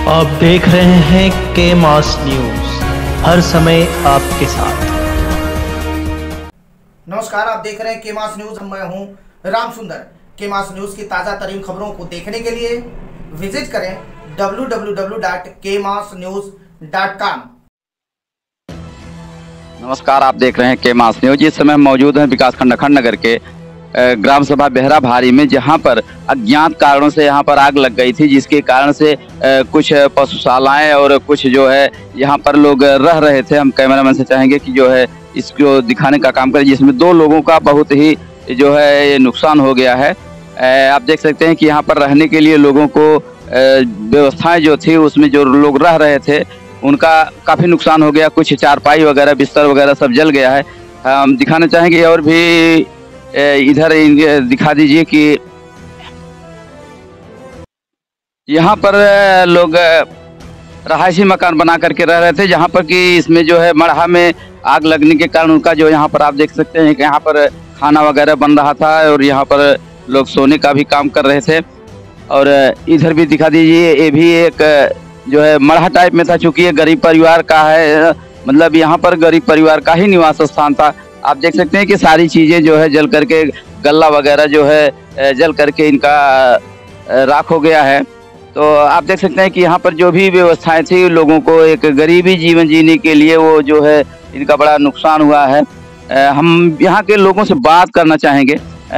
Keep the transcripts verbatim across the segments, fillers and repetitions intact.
आप देख रहे हैं के मास न्यूज, हर समय आपके साथ। नमस्कार, आप देख रहे हैं के मास न्यूज। मैं हूं राम सुंदर। के मास न्यूज की ताज़ा तरीन खबरों को देखने के लिए विजिट करें डब्ल्यू डब्ल्यू डब्ल्यू डॉट के मास न्यूज डॉट कॉम। नमस्कार, आप देख रहे हैं के मास न्यूज। इस समय मौजूद हैं विकासखंड अखंड नगर के ग्राम सभा बेहरा भारी में, जहां पर अज्ञात कारणों से यहां पर आग लग गई थी, जिसके कारण से कुछ पशुशालाएं और कुछ जो है यहां पर लोग रह रहे थे। हम कैमरामैन से चाहेंगे कि जो है इसको दिखाने का काम करें, जिसमें दो लोगों का बहुत ही जो है ये नुकसान हो गया है। आप देख सकते हैं कि यहाँ पर रहने के लिए लोगों को व्यवस्थाएं जो थी उसमें जो लोग रह रहे थे उनका काफ़ी नुकसान हो गया। कुछ चारपाई वगैरह बिस्तर वगैरह सब जल गया है। हम दिखाना चाहेंगे और भी इधर दिखा दीजिए कि यहाँ पर लोग रहायशी मकान बना करके रह रहे थे, जहाँ पर कि इसमें जो है मड़हा में आग लगने के कारण उनका जो यहाँ पर आप देख सकते हैं कि यहाँ पर खाना वगैरह बन रहा था और यहाँ पर लोग सोने का भी काम कर रहे थे। और इधर भी दिखा दीजिए, ये भी एक जो है मड़हा टाइप में था, चूँकि ये गरीब परिवार का है, मतलब यहाँ पर गरीब परिवार का ही निवास स्थान था। आप देख सकते हैं कि सारी चीज़ें जो है जल करके, गल्ला वगैरह जो है जल करके इनका राख हो गया है। तो आप देख सकते हैं कि यहाँ पर जो भी व्यवस्थाएं थी लोगों को एक गरीबी जीवन जीने के लिए, वो जो है इनका बड़ा नुकसान हुआ है। हम यहाँ के लोगों से बात करना चाहेंगे।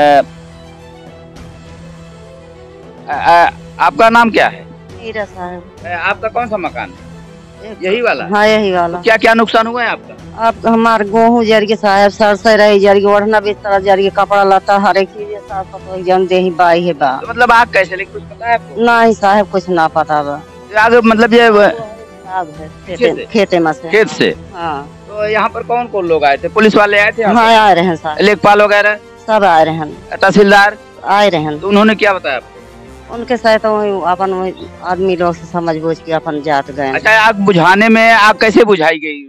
आपका नाम क्या है? मीरा साहब। आपका कौन सा मकान है? यही वाला? हाँ, यही वाला। तो क्या क्या नुकसान हुआ है आपका? आप हमारे गेहूँ जर के साहब, सरसों रही जर के, ओढ़ना बिस्तर जर के, कपड़ा लता हर एक चीज साफ तो जन दे ही बाई है बा। तो मतलब आग कैसे लगी, कुछ पता है आपको? नहीं साहब, कुछ ना पता बा। आग मतलब ये आग है खेते खेते में से। खेत से? हाँ। तो यहाँ पर कौन कौन लोग आए थे? पुलिस वाले आए थे? हाँ, आए रहे साहब। लेखपाल वगैरह सब आए रहे, तहसीलदार आए रहे। तो उन्होंने क्या बताया आपको? उनके साथ तो अपन आदमी लोग से समझ बूझ के अपन जात गए। अच्छा, आग बुझाने में आग कैसे बुझाई गई?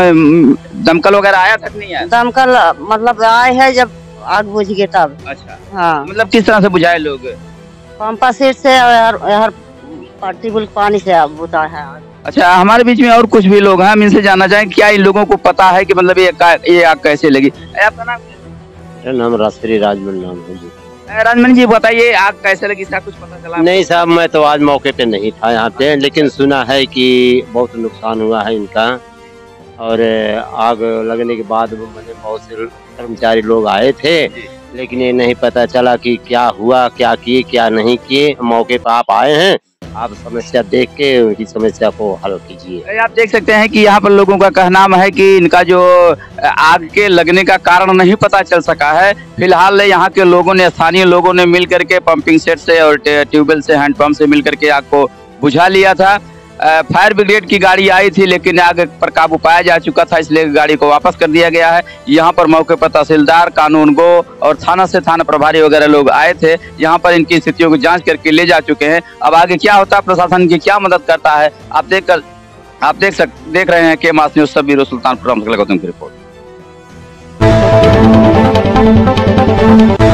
दमकल वगैरह आया था नहीं आया? दमकल मतलब आए है जब आग बुझ गई तब। अच्छा, हाँ। मतलब किस तरह से बुझाए लोग? पंपा सेट से और पार्टिबल पानी से आग बुझा है। अच्छा, हमारे बीच में और कुछ भी लोग हैं, हम इनसे जानना चाहें क्या इन लोगों को पता है कि मतलब ये ये आग कैसे लगी? आपका नाम? मेरा नाम राजश्री राजमन नाम है जी। राजमन जी बताइए, आग कैसे लगी, इसका कुछ पता चला? नहीं साहब, मैं तो आज मौके पे नहीं था यहाँ पे, लेकिन सुना है कि बहुत नुकसान हुआ है इनका। और आग लगने के बाद मैंने बहुत से कर्मचारी लोग आए थे, लेकिन ये नहीं पता चला कि क्या हुआ, क्या किए क्या नहीं किए। मौके पर आप आए हैं, आप समस्या देख के उनकी समस्या को हल कीजिए। आप देख सकते हैं कि यहाँ पर लोगों का कहना है कि इनका जो आग के लगने का कारण नहीं पता चल सका है। फिलहाल यहाँ के लोगों ने, स्थानीय लोगों ने मिल करके पंपिंग सेट से और ट्यूबवेल से, हैंडपंप से मिल करके आग को बुझा लिया था। फायर ब्रिगेड की गाड़ी आई थी, लेकिन आग पर काबू पाया जा चुका था, इसलिए गाड़ी को वापस कर दिया गया है। यहाँ पर मौके पर तहसीलदार, कानून गो और थाना से थाना प्रभारी वगैरह लोग आए थे। यहाँ पर इनकी स्थितियों को जांच करके ले जा चुके हैं। अब आगे क्या होता है, प्रशासन की क्या मदद करता है, आप देख कर आप देख सक देख रहे हैं के मास न्यूज। सब ब्यूरो सुल्तानपुर की रिपोर्ट।